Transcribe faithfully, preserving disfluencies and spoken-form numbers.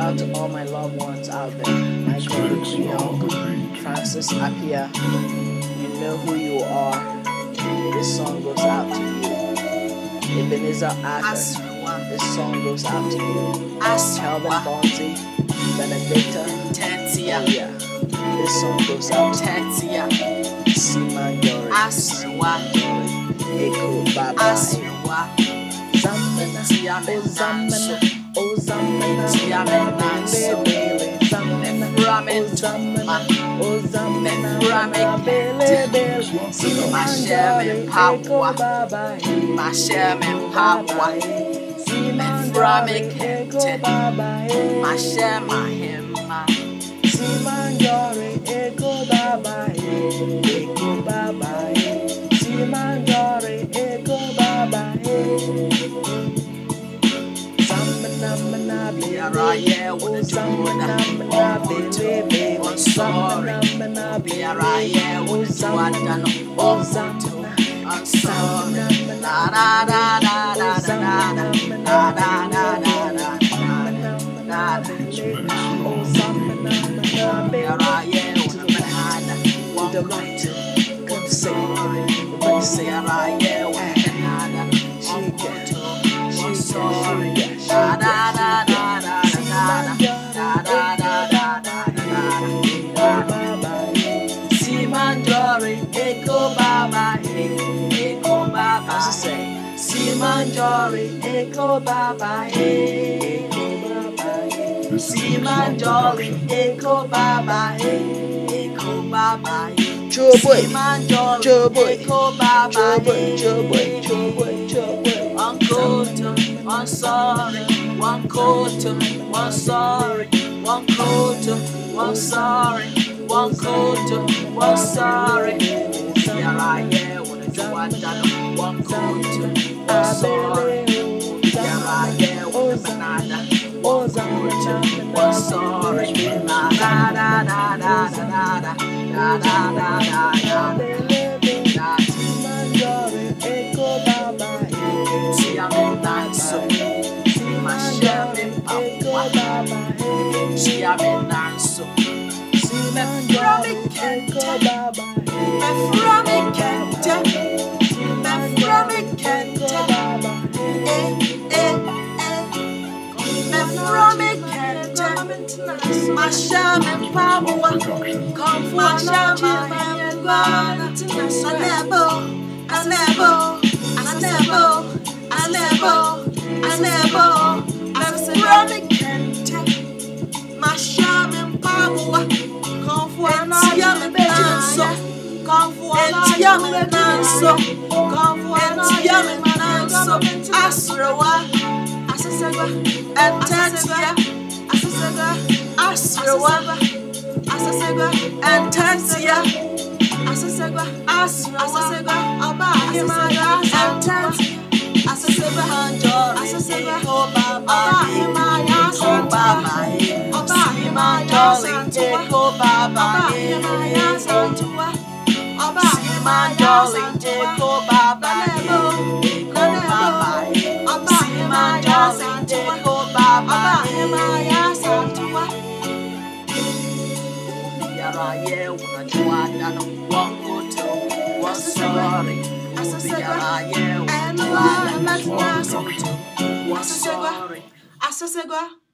out to all my loved ones out there. Michael Young, Francis Apia, you know who you are. This song goes out to you. Ebenezer Arthur, this song goes out to you. Calvin Bonzi, Benedicta, Tetia, oh yeah, this song goes out to Tetia, Seaman Dory, Aswa, Eko Baba, Aswa, Zamana, Tia oh Zamana, oh Zamana, Tia Menanso, Bele, Zamana, oh Zamana, oh Zamana, Bele, Bele, Mashem Papua, Baba, Mashem Papua, Frame Kente, Baba, Mashem Mahema, Simandore, Eko Baba, Eko Baba, Simandore, Eko Baba, Samana, Biaraye, what a Samana, Baby, I'm sorry, Biaraye, what a Juadano, oh Santo, I'm sorry, da da da da da da da da da da da da da da. Biaraye, what a banana, what a right, I'm sorry, Biaraye, what a banana, I'm sorry, da da da da da da da da da da da. Simandori, Eko Baba, Eko Baba, Simandori, Eko Baba, Eko Baba, Simandori, Eko Baba, Eko Baba, Joe boy, Simandori, Joe boy, Eko Baba, Joe boy, Joe boy, Joe boy, Joe boy. Uncle to, I'm sorry, one quarter, one sorry, one quarter, one sorry, one quarter, one sorry. Yeah, I yeah, when it's one done, one quarter, one sorry. Yeah, I yeah, when it's banana, one quarter, one sorry. Da da da da da da da da da da da da da. See, I'm in dance, my in Papua. See, I'm in dance. Me from me Kente, me from me Kente, me from me Kente, eh eh eh. Me from me Kente, my in Papua. Come for my in Ghana. I never, I never, I never. I never, I never, I from me Kente, my shaman power, come for an Tiaman, come for an Tiaman, come for an Tiaman, Asrawa, Asasaga, and Tatia, Asasaga, Asrawa, Asasaga, and Tatia, Asasaga, Asrawa, Abba, and Tatia. Asaseba Handor, Asaseba, oh Baba, Himaya, oh Baba, Oba Himaya, oh Baba, Himaya, Santua, Oba Himaya, oh Baba, oh Baba, Oba Himaya, oh Baba, Himaya, Santua. Yaraye, one Juana, one good, one sorry, Asaseba, yeah. Asasegwa, Asasegwa.